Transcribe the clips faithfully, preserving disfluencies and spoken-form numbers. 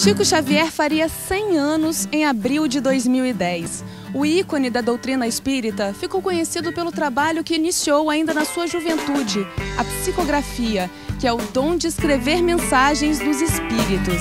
Chico Xavier faria cem anos em abril de dois mil e dez. O ícone da doutrina espírita ficou conhecido pelo trabalho que iniciou ainda na sua juventude, a psicografia, que é o dom de escrever mensagens dos espíritos.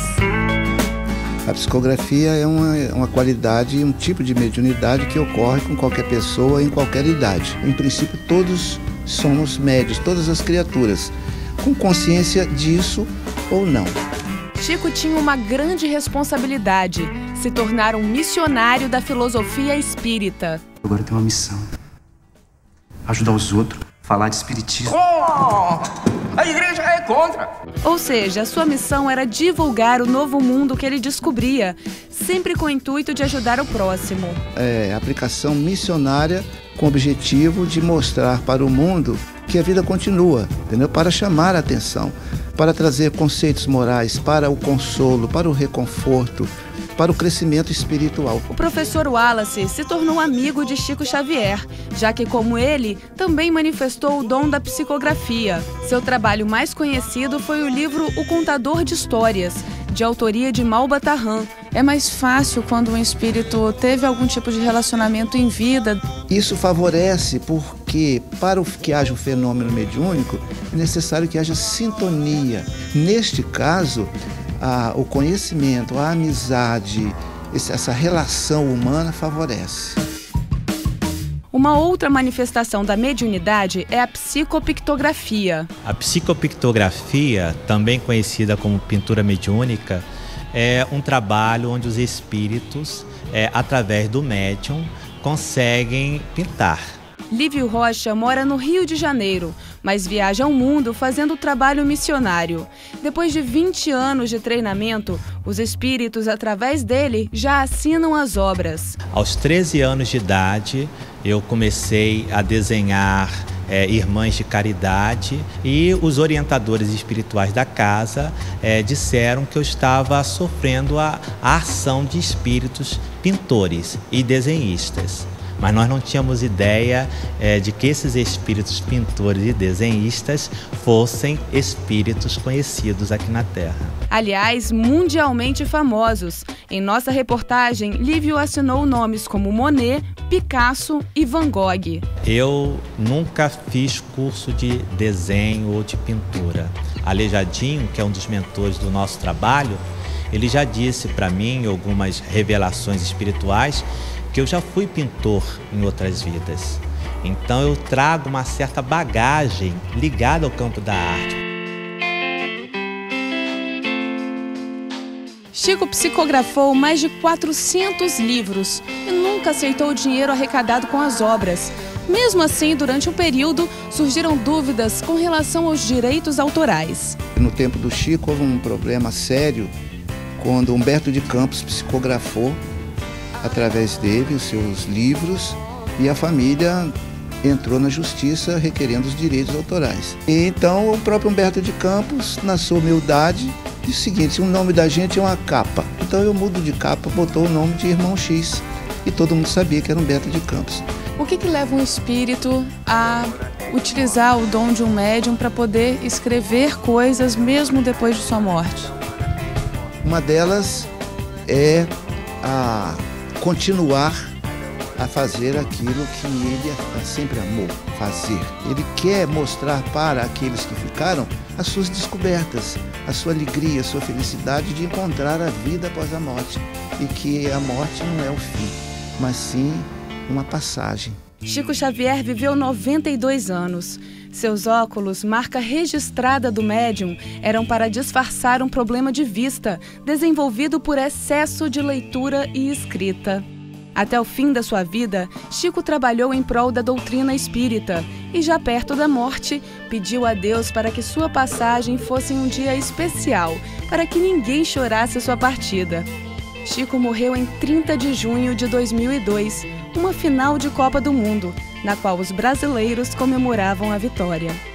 A psicografia é uma, uma qualidade, um tipo de mediunidade que ocorre com qualquer pessoa em qualquer idade. Em princípio, todos somos médios, todas as criaturas, com consciência disso ou não. Chico tinha uma grande responsabilidade, se tornar um missionário da filosofia espírita. Agora eu tenho uma missão: ajudar os outros, falar de espiritismo. Oh, a igreja é contra! Ou seja, a sua missão era divulgar o novo mundo que ele descobria, sempre com o intuito de ajudar o próximo. É aplicação missionária com o objetivo de mostrar para o mundo que a vida continua, entendeu? Para chamar a atenção, para trazer conceitos morais, para o consolo, para o reconforto, para o crescimento espiritual. O professor Wallace se tornou amigo de Chico Xavier, já que, como ele, também manifestou o dom da psicografia. Seu trabalho mais conhecido foi o livro O Contador de Histórias, de autoria de Malba Tahan. É mais fácil quando um espírito teve algum tipo de relacionamento em vida. Isso favorece porque, para que haja um fenômeno mediúnico, é necessário que haja sintonia. Neste caso, a, o conhecimento, a amizade, essa relação humana favorece. Uma outra manifestação da mediunidade é a psicopictografia. A psicopictografia, também conhecida como pintura mediúnica, é um trabalho onde os espíritos, é, através do médium, conseguem pintar. Lívio Rocha mora no Rio de Janeiro, mas viaja ao mundo fazendo trabalho missionário. Depois de vinte anos de treinamento, os espíritos, através dele, já assinam as obras. Aos treze anos de idade, eu comecei a desenhar é, irmãs de caridade, e os orientadores espirituais da casa é, disseram que eu estava sofrendo a, a ação de espíritos pintores e desenhistas. Mas nós não tínhamos ideia é, de que esses espíritos pintores e desenhistas fossem espíritos conhecidos aqui na Terra. Aliás, mundialmente famosos. Em nossa reportagem, Lívio assinou nomes como Monet, Picasso e Van Gogh. Eu nunca fiz curso de desenho ou de pintura. Alejadinho, que é um dos mentores do nosso trabalho, ele já disse para mim, algumas revelações espirituais, que eu já fui pintor em outras vidas. Então eu trago uma certa bagagem ligada ao campo da arte. Chico psicografou mais de quatrocentos livros e nunca aceitou o dinheiro arrecadado com as obras. Mesmo assim, durante um período, surgiram dúvidas com relação aos direitos autorais. No tempo do Chico houve um problema sério quando Humberto de Campos psicografou através dele os seus livros, e a família entrou na justiça requerendo os direitos autorais. E então o próprio Humberto de Campos, na sua humildade, disse o seguinte: o nome da gente é uma capa, então eu mudo de capa, botou o nome de Irmão X, e todo mundo sabia que era Humberto de Campos. O que que leva um espírito a utilizar o dom de um médium para poder escrever coisas mesmo depois de sua morte? Uma delas é a continuar a fazer aquilo que ele sempre amou fazer. Ele quer mostrar para aqueles que ficaram as suas descobertas, a sua alegria, a sua felicidade de encontrar a vida após a morte, e que a morte não é o fim, mas sim uma passagem. Chico Xavier viveu noventa e dois anos. Seus óculos, marca registrada do médium, eram para disfarçar um problema de vista, desenvolvido por excesso de leitura e escrita. Até o fim da sua vida, Chico trabalhou em prol da doutrina espírita e, já perto da morte, pediu a Deus para que sua passagem fosse um dia especial, para que ninguém chorasse sua partida. Chico morreu em trinta de junho de dois mil e dois, uma final de Copa do Mundo, na qual os brasileiros comemoravam a vitória.